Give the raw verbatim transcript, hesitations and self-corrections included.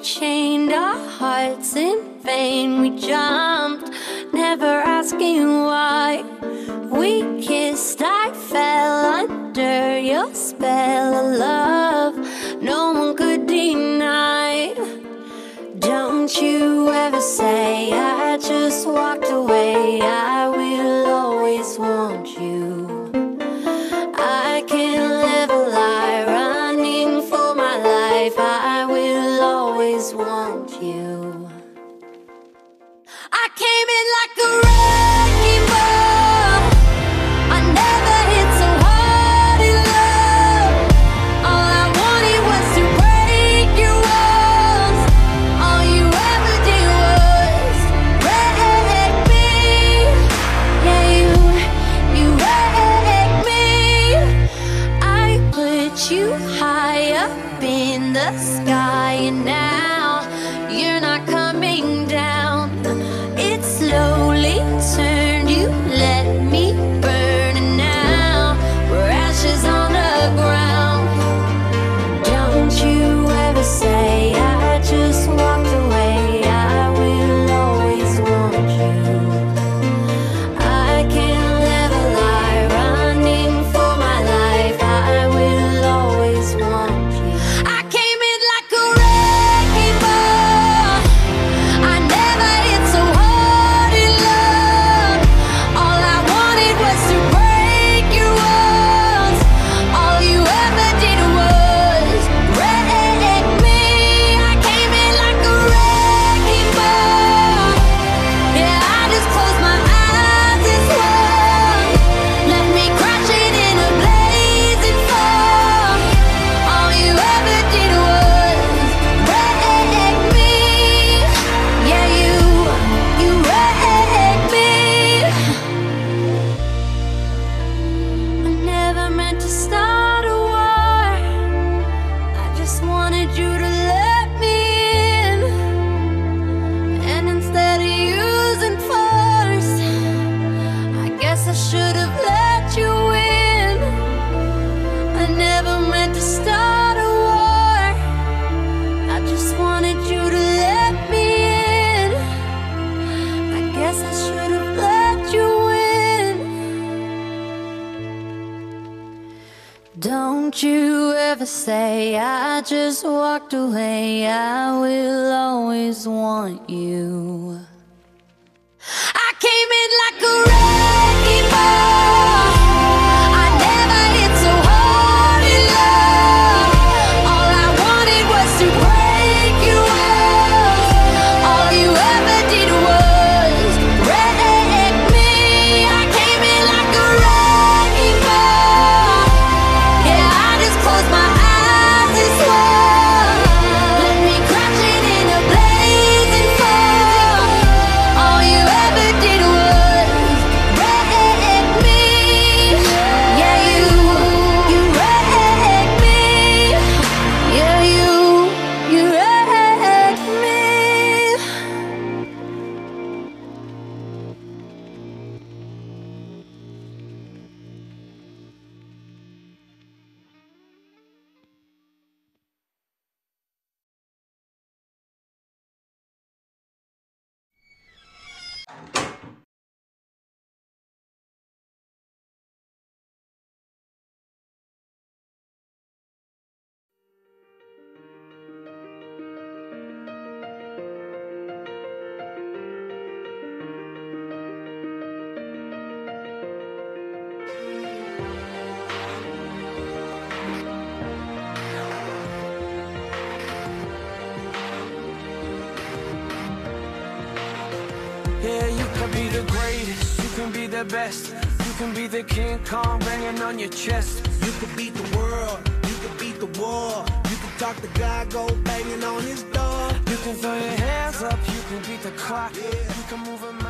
chained our hearts in vain. We jumped, never asking why. We kissed, I fell under your spell of love no one could deny. Don't you ever say I just walked away. I will always want you. I can't live a lie, running for my life. I will always want you. I came in like a wrecking ball. I never hit so hard in love. All I wanted was to break your walls. All you ever did was wreck me. Yeah, you, you wrecked me. I put you high up in the sky, and now you're not coming down. It slowly turned, you let me burn, and now we're ashes on the ground. Don't you ever say I just walked away. I will always want you. I can't live a lie, running for my life. I will always want you. I came in like a wrecking ball. I never hit so hard in love. All I wanted was to break your walls. All you ever did was wreck me. I came in like a wrecking ball. Yeah, I just closed my eyes and swung. Left me crashing in a blazing fall. All you ever did was wreck me. Yeah, you, you wrecked me. I never meant to start a war. I just wanted you to let me in. And instead of using force, I guess I should have let you in. I never meant to start a war. I just wanted you to let me in. I guess I should have let you in. Don't you ever say I just walked away. I will always want you. I came in like a wrecking ball. I never hit so hard in love. All I wanted was to break your walls. All you ever did was wreck me. I came in like a wrecking ball. Yeah, I just closed my eyes and swung. Left me crashing in a blazing fall. All you ever did was wreck me. Yeah, you, you wrecked me. Yeah, you, you wrecked me. Yeah, you can be the greatest, you can be the best. You can be the King Kong banging on your chest. You could beat the world, you could beat the war. You could talk to God, go banging on his door. You can throw your hands up, you can beat the clock. You can move a